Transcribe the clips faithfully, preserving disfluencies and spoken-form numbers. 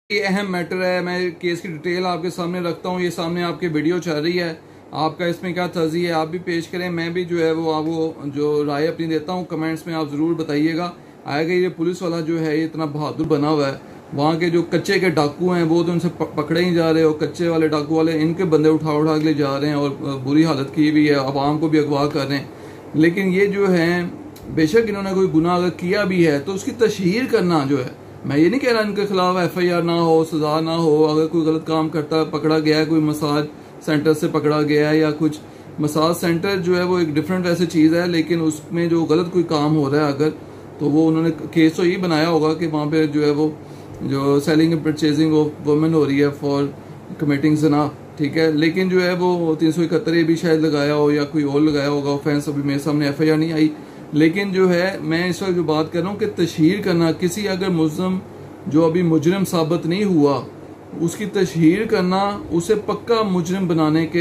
ये अहम मैटर है। मैं केस की डिटेल आपके सामने रखता हूँ। ये सामने आपके वीडियो चल रही है, आपका इसमें क्या तर्जी है आप भी पेश करें। मैं भी जो है वो आपको जो राय अपनी देता हूँ कमेंट्स में आप ज़रूर बताइएगा। आएगा ये पुलिस वाला जो है ये इतना बहादुर बना हुआ है, वहाँ के जो कच्चे के डाकू हैं वो तो उनसे पकड़े ही जा रहे हो। कच्चे वाले डाकू वाले इनके बंदे उठा उठा के ले जा रहे हैं और बुरी हालत की भी है, आवाम को भी अगवा कर रहे हैं। लेकिन ये जो है बेशक इन्होंने कोई गुनाह अगर किया भी है तो उसकी तशहीर करना जो है, मैं ये नहीं कह रहा इनके खिलाफ एफ आई आर ना हो, सजा ना हो। अगर कोई गलत काम करता पकड़ा गया है, कोई मसाज सेंटर से पकड़ा गया है या कुछ, मसाज सेंटर जो है वो एक डिफरेंट ऐसी चीज़ है, लेकिन उसमें जो गलत कोई काम हो रहा है अगर, तो वो उन्होंने केस तो यही बनाया होगा कि वहाँ पे जो है वो जो selling and purchasing of women हो रही है फॉर कमिटिंग ज़ना, ठीक है। लेकिन जो है वो तीन सौ इकहत्तर ये भी शायद लगाया हो या कोई और लगाया होगा ऑफेंस, अभी मेरे सामने एफ आई आर नहीं आई। लेकिन जो है मैं इस वक्त जो बात कर रहा हूँ कि तशहीर करना, किसी अगर मुल्ज़म जो अभी मुजरिम साबित नहीं हुआ उसकी तशहीर करना उसे पक्का मुजरिम बनाने के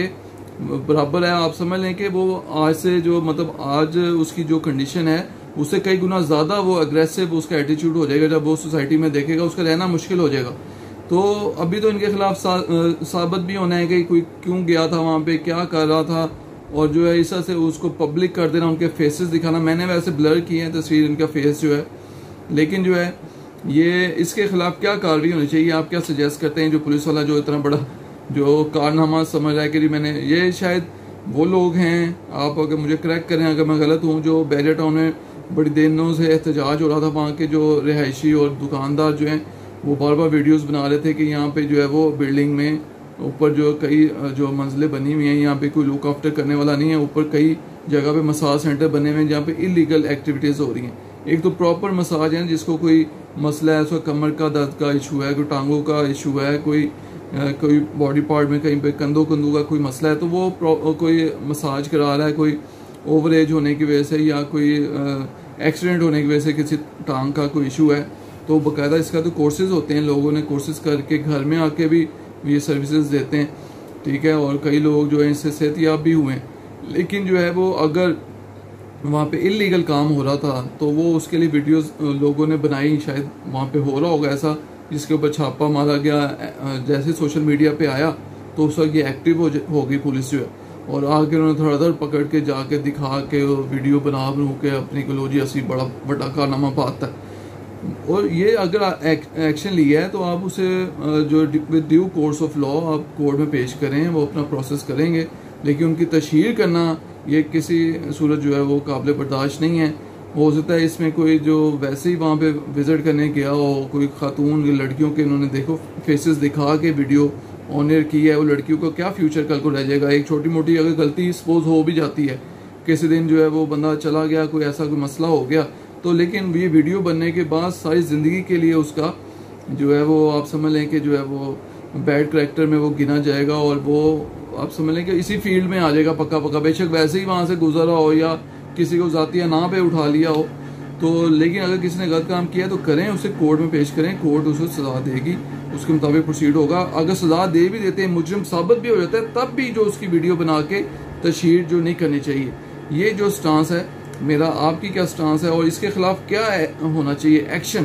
बराबर है। आप समझ लें कि वो आज से जो मतलब आज उसकी जो कंडीशन है उससे कई गुना ज़्यादा वो अग्रेसिव उसका एटीट्यूड हो जाएगा। जब वो सोसाइटी में देखेगा उसका रहना मुश्किल हो जाएगा। तो अभी तो इनके खिलाफ सा, साबित भी होना है कि कोई क्यों गया था वहाँ पे, क्या कर रहा था, और जो है इस तरह से उसको पब्लिक कर देना, उनके फेसेस दिखाना। मैंने वैसे ब्लर किए हैं तस्वीर इनका फेस जो है, लेकिन जो है ये इसके खिलाफ क्या कार्रवाई होनी चाहिए, आप क्या सजेस्ट करते हैं? जो पुलिस वाला जो इतना बड़ा जो कारनामा समझ रहा है कि मैंने, ये शायद वो लोग हैं, आप अगर मुझे करेक्ट करें अगर मैं गलत हूँ, जो बैरियर टाउन में बड़ी दिनों से एहतजाज हो रहा था। वहाँ के जो रिहायशी और दुकानदार जो हैं वो बार बार वीडियोस बना रहे थे कि यहाँ पे जो है वो बिल्डिंग में ऊपर जो कई जो मंजिलें बनी हुई हैं, यहाँ पे कोई लुक आफ्टर करने वाला नहीं है। ऊपर कई जगह पे मसाज सेंटर बने हुए हैं जहाँ पे इलीगल एक्टिविटीज़ हो रही हैं। एक तो प्रॉपर मसाज है जिसको कोई मसला है, उसका कमर का दर्द का इशू है, कोई टांगों का इशू है, कोई कोई बॉडी पार्ट में कहीं पे कंधों कंधों का कोई मसला है, तो वो कोई मसाज करा रहा है, कोई ओवर एज होने की वजह से या कोई एक्सीडेंट होने की वजह से किसी टांग का कोई इशू है, तो बाकायदा इसका तो कोर्सेज होते हैं। लोगों ने कोर्सेज करके घर में आके भी ये सर्विसेज देते हैं, ठीक है। और कई लोग जो है इससे सेहतियाब भी हुए हैं। लेकिन जो है वो अगर वहाँ पे इलीगल काम हो रहा था तो वो उसके लिए वीडियोस लोगों ने बनाई, शायद वहाँ पे हो रहा होगा ऐसा, जिसके ऊपर छापा मारा गया। जैसे सोशल मीडिया पे आया तो उस वक्त ये एक्टिव हो, हो गई पुलिस जो है, और आके उन्होंने थोड़ा देर पकड़ के जाके दिखा के वीडियो बना बनू के अपनी कलोजी असी बड़ा बड़ा कारनामा पाता है। और ये अगर एक, एक्शन लिया है तो आप उसे जो with due course of law आप कोर्ट में पेश करें, वो अपना प्रोसेस करेंगे। लेकिन उनकी तशहीर करना ये किसी सूरत जो है वो काबिल बर्दाश्त नहीं है। हो सकता है इसमें कोई जो वैसे ही वहाँ पे विजिट करने गया हो, कोई खातून लड़कियों के उन्होंने देखो फेसेस दिखा के वीडियो ऑन एयर की है, वो लड़कियों को क्या फ्यूचर कल को रह जाएगा। एक छोटी मोटी अगर गलती सपोज हो भी जाती है, किसी दिन जो है वो बंदा चला गया, कोई ऐसा कोई मसला हो गया, तो लेकिन ये वीडियो बनने के बाद सारी ज़िंदगी के लिए उसका जो है वो आप समझ लें कि जो है वो बैड करेक्टर में वो गिना जाएगा, और वो आप समझ लें कि इसी फील्ड में आ जाएगा पक्का पक्का। बेशक वैसे ही वहाँ से गुजरा हो या किसी को ज़ातिया ना पे उठा लिया हो, तो लेकिन अगर किसी ने गलत काम किया तो करें, उसे कोर्ट में पेश करें, कोर्ट उसे सज़ा देगी, उसके मुताबिक प्रोसीड होगा। अगर सज़ा दे भी देते हैं, मुजरिम साबित भी हो जाता है, तब भी जो उसकी वीडियो बना के तशहीर जो नहीं करनी चाहिए। ये जो स्टांस है मेरा, आपकी क्या स्टांस है और इसके खिलाफ क्या होना चाहिए एक्शन?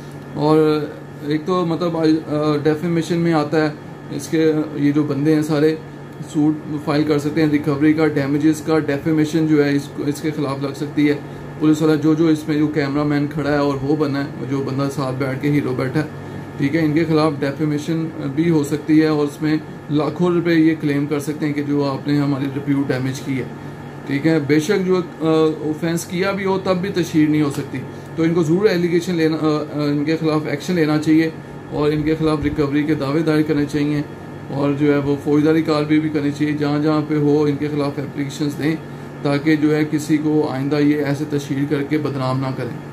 और एक तो मतलब डेफेमेशन में आता है, इसके ये जो बंदे हैं सारे सूट फाइल कर सकते हैं, रिकवरी का, डैमेजेस का, डेफेमेशन जो है इसको इसके खिलाफ लग सकती है। पुलिस वाला जो जो इसमें जो कैमरामैन खड़ा है और वो बना है, जो बंदा साथ बैठ के हीरो बैठा है, ठीक है, इनके खिलाफ डेफेमेशन भी हो सकती है और उसमें लाखों रुपए ये क्लेम कर सकते हैं कि जो आपने हमारी रिप्यूट डैमेज की है, ठीक है। बेशक जो ऑफेंस किया भी हो तब भी तशहीर नहीं हो सकती। तो इनको ज़रूर एलिगेशन लेना, इनके खिलाफ एक्शन लेना चाहिए और इनके खिलाफ रिकवरी के दावे दायर करने चाहिए, और जो है वो फौजदारी कार्रवाई भी करनी चाहिए जहाँ जहाँ पे हो, इनके खिलाफ एप्लीकेशंस दें ताकि जो है किसी को आइंदा ये ऐसे तशहीर करके बदनाम ना करें।